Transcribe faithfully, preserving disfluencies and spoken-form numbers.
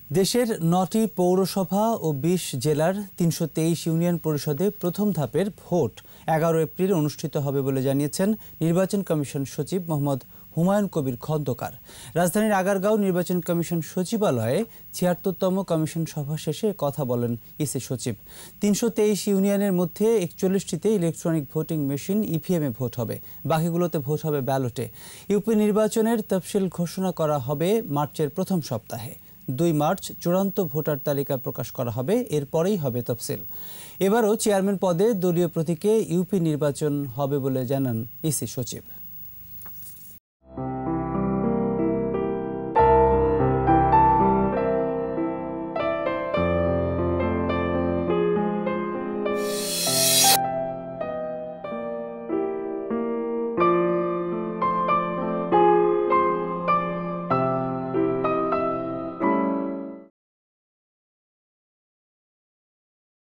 দেশের নটি পৌরসভা ও বিশ জেলার তিনশো তেইশ ইউনিয়ন পরিষদে প্রথম ধাপের ভোট এগারো এপ্রিল অনুষ্ঠিত হবে বলে জানিয়েছেন নির্বাচন কমিশন সচিব মোহাম্মদ হুমায়ুন কবির খন্দকার। রাজধানীর আগারগাঁও নির্বাচন কমিশন সচিবালয়ে ছিয়াত্তরতম কমিশন সভা শেষে কথা বলেন ইসি সচিব। তিনশো তেইশ ইউনিয়নের মধ্যে একচল্লিশটিতে ইলেকট্রনিক ভোটিং মেশিন ইভিএমে ভোট হবে, বাকিগুলোতে ভোট হবে ব্যালটে। ইউপি নির্বাচনের তফসিল ঘোষণা করা হবে মার্চের প্রথম সপ্তাহে। দুই মার্চ চূড়ান্ত ভোটার তালিকা প্রকাশ করা হবে, এরপরেই হবে তফসিল। এবারও চেয়ারম্যান পদে দলীয় প্রতীকে ইউপি নির্বাচন হবে বলে জানান ইসি সচিব।